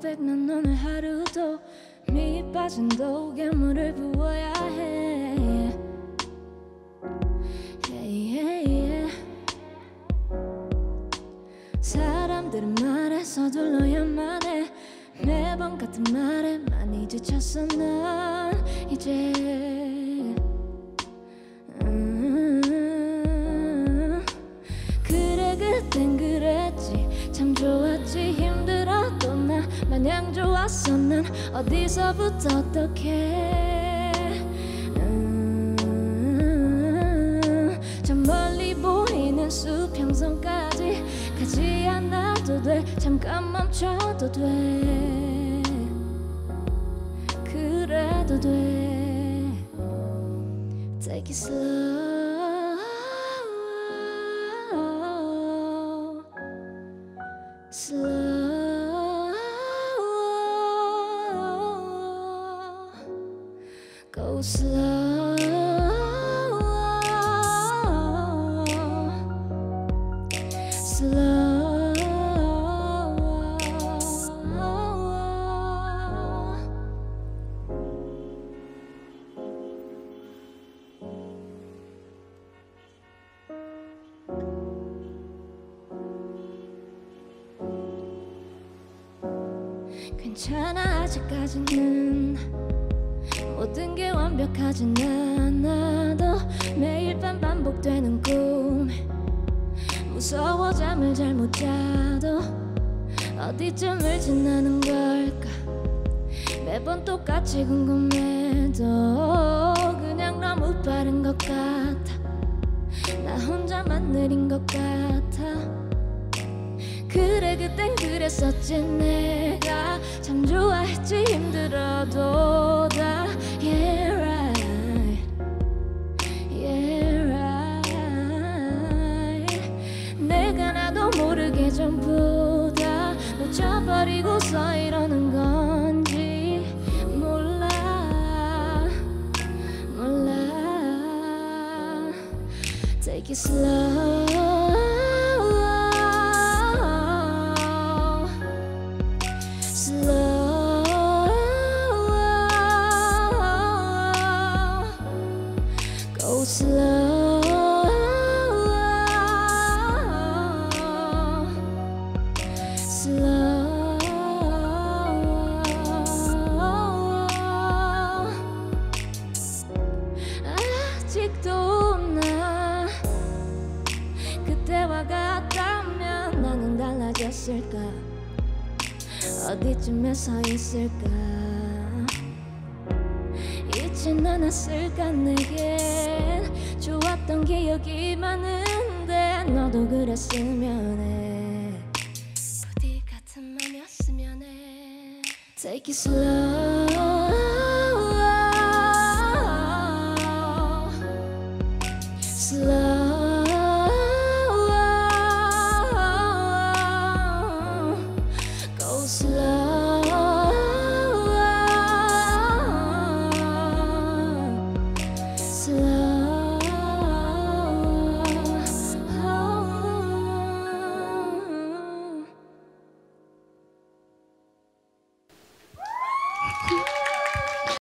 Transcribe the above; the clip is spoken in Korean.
perfect 난 오늘 하루도 미 빠진 독에 물을 부어야 해 hey, hey, yeah. 사람들은 말에 서둘러야만 해 매번 같은 말에 많이 지쳤어 난 이제 그래 그땐 그랬지 참 좋았지 힘들어도 나 마냥 좋았어 난 어디서부터 어떡해 저 멀리 보이는 수평선까지 가지 않아도 돼 잠깐 멈춰도 돼 그래도 돼 Take it slow slow go slow slow 괜찮아 아직까지는 모든 게 완벽하진 않아도 매일 밤 반복되는 꿈 무서워 잠을 잘 못 자도 어디쯤을 지나는 걸까 매번 똑같이 궁금해도 그냥 너무 빠른 것 같아 나 혼자만 느린 것 같아 그래 그땐 그랬었지 내가 참 좋아했지 힘들어도 다 Yeah right Yeah right 내가 나도 모르게 전부 다 놓쳐버리고서 이러는 건지 몰라 몰라 Take it slow slow slow 아직도 나 그때와 같다면 나는 달라졌을까 어디쯤에 서 있을까 잊진 않았을까 내겐 좋았던 기억이 많은데 너도 그랬으면 해 부디 같은 맘이었으면 해 Take it slow